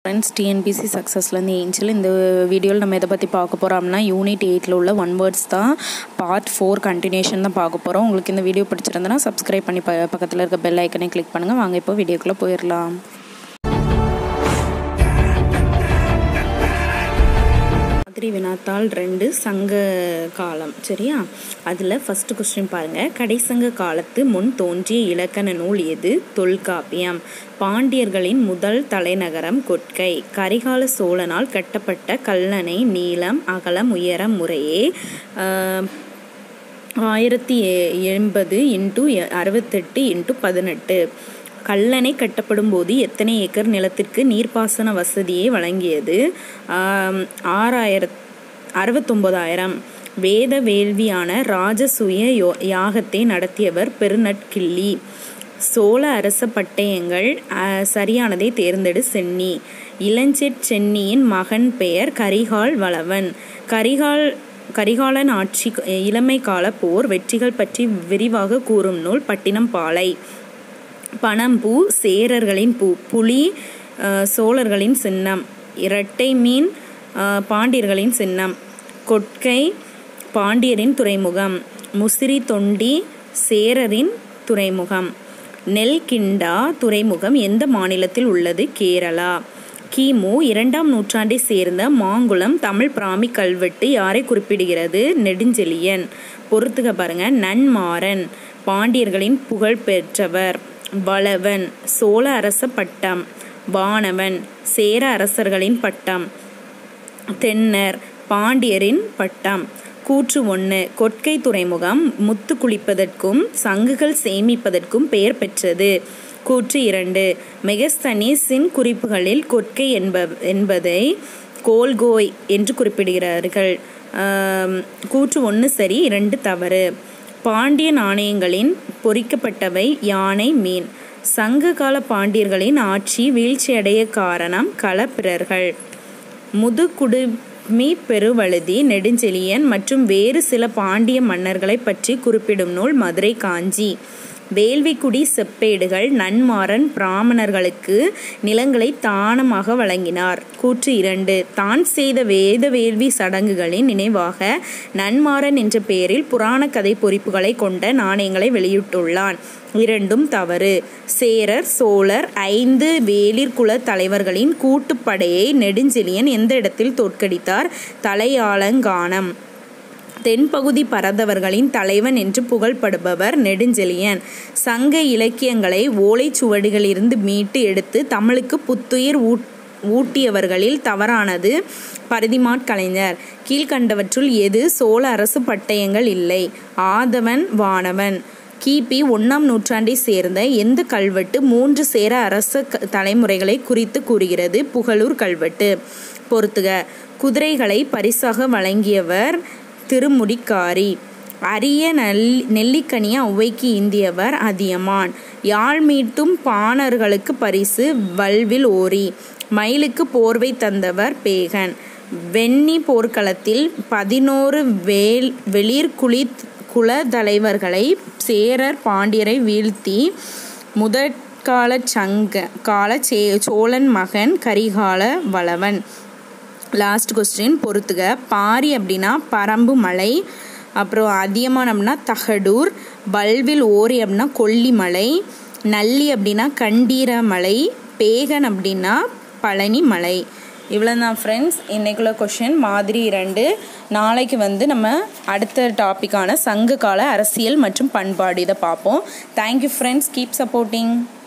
Friends TNPSC सक्सेसலேருந்து angel இந்த வீடியோவில் நம்ம எதை பற்றி பார்க்க போகிறோம் அப்படின்னா யூனிட் 8ல் உள்ள 1 வேர்ட்ஸ் தான் பார்ட் 4 கண்டினியூஷன் தான் பார்க்க போகிறோம். உங்களுக்கு இந்த வீடியோ பிடிச்சிருந்தனா சப்ஸ்கிரைப் பண்ணி பக்கத்தில் இருக்க பெல் ஐக்கனை கிளிக் பண்ணுங்கள். வாங்க இப்போ வீடியோக்குள்ளே போயிடலாம். மாதிரி வினாத்தாள் 2 சங்க காலம். சரியா? அதில் ஃபஸ்ட்டு கொஸ்டின் பாருங்கள். கடைசங்க காலத்து முன் தோன்றிய இலக்கண நூல் எது? தொல்காப்பியம். பாண்டியர்களின் முதல் தலைநகரம் கொற்கை. கரிகால சோழனால் கட்டப்பட்ட கல்லணை நீளம் அகலம் உயரம் முறையே 1080 × 68 × 18. கல்லணை கட்டப்படும் போது எத்தனை ஏக்கர் நிலத்திற்கு நீர்ப்பாசன வசதியை வழங்கியது? 69,000. வேத வேள்வியான ராஜசூய யாகத்தை நடத்தியவர் பெருநட்கிள்ளி. சோழ அரச பட்டயங்கள் சரியானதை தேர்ந்தெடு சென்னி. இளஞ்செட் சென்னியின் மகன் பெயர் கரிகால் வளவன். கரிகாலன் ஆட்சி இளமை கால போர் வெற்றிகள் பற்றி விரிவாக கூறும் நூல் பட்டினம் பாலை. பனம்பூ சேரர்களின் பூ. புலி சோழர்களின் சின்னம். இரட்டை மீன் பாண்டியர்களின் சின்னம். கொற்கை பாண்டியரின் துறைமுகம். முசிறி தொண்டி சேரரின் துறைமுகம். நெல்கிண்டா துறைமுகம் எந்த மாநிலத்தில் உள்ளது? கேரளா. கிமு 2ஆம் நூற்றாண்டை சேர்ந்த மாங்குளம் தமிழ் பிராமி கல்வெட்டு யாரை குறிப்பிடுகிறது? நெடுஞ்செழியன். பொறுத்துக பாருங்க. நன்மாறன் பாண்டியர்களின் புகழ் பெற்றவர். வளவன் சோழ அரச பட்டம். வானவன் சேர அரசர்களின் பட்டம். தென்னர் பாண்டியரின் பட்டம். கூற்று 1. கொற்கை துறைமுகம் முத்து குளிப்பதற்கும் சங்குகள் சேமிப்பதற்கும் பெயர் பெற்றது. கூற்று 2. மெகஸ்தனீஸின் குறிப்புகளில் கொற்கை என்பதை கோல்கோய் என்று குறிப்பிடுகிறார்கள். கூற்று 1 சரி, 2 தவறு. பாண்டிய நாணயங்களின் பொறிக்கப்பட்டவை யானை மீன். சங்க கால பாண்டியர்களின் ஆட்சி வீழ்ச்சியடைய காரணம் களப்பிரர்கள். முதுகுடுமி பெருவழுதி நெடுஞ்செழியன் மற்றும் வேறு சில பாண்டிய மன்னர்களை பற்றி குறிப்பிடும் நூல் மதுரை காஞ்சி. வேள்விக்குடி செப்பேடுகள் நன்மாறன் பிராமணர்களுக்கு நிலங்களை தானமாக வழங்கினார். கூற்று 2. தான் செய்த வேத வேள்வி சடங்குகளின் நினைவாக நன்மாறன் என்ற பெயரில் புராண கதை பொறிப்புகளை கொண்ட நாணயங்களை வெளியிட்டுள்ளான். 2ம் தவறு. சேரர் சோழர் 5 வேளிர் குல தலைவர்களின் கூட்டுப்படையை நெடுஞ்செழியன் எந்த இடத்தில் தோற்கடித்தார்? தலையாலங்கானம். தென்பகுதி பரதவர்களின் தலைவன் என்று புகழ்படுபவர் நெடுஞ்செழியன். சங்க இலக்கியங்களை ஓலைச்சுவடிகளிலிருந்து மீட்டு எடுத்து தமிழுக்கு புத்துயிர் ஊட்டியவர்களில் தவறானது பரிதிமாற்கலைஞர். கீழ்கண்டவற்றுள் எது சோழ அரசு பட்டயங்கள் இல்லை? ஆதவன் வானவன். கிபி 1ஆம் நூற்றாண்டை சேர்ந்த எந்த கல்வெட்டு 3 சேர அரச தலைமுறைகளை குறித்து கூறுகிறது? புகழூர் கல்வெட்டு. பொறுத்துக. குதிரைகளை பரிசாக வழங்கியவர் திருமுடிக்காரி. அரிய நெல்லிக்கனிய ஔவைக்கு இந்தியவர் அதியமான். யாழ் மீட்டும் பாணர்களுக்கு பரிசு வல்வில் ஓரி. மயிலுக்கு போர்வை தந்தவர் பேகன். வெண்ணி போர்க்களத்தில் 11 வெளிர் குல தலைவர்களை சேரர் பாண்டியரை வீழ்த்தி முதற்கால சோழன் மகன் கரிகால வளவன். லாஸ்ட் கொஸ்டின் பொறுத்துக. பாரி அப்படின்னா பரம்பு மலை. அப்புறம் அதியமான் அப்படின்னா தகடூர். வல்வில் ஓரி அப்படின்னா கொல்லிமலை. நல்லி அப்படின்னா கண்டீரமலை. பேகன் அப்படின்னா பழனி மலை. இவ்வளோ தான் ஃப்ரெண்ட்ஸ் இன்றைக்குள்ள கொஷின். மாதிரி 2. நாளைக்கு நம்ம அடுத்த டாப்பிக்கான சங்க கால அரசியல் மற்றும் பண்பாடு இதை பார்ப்போம். Thank you friends. Keep supporting.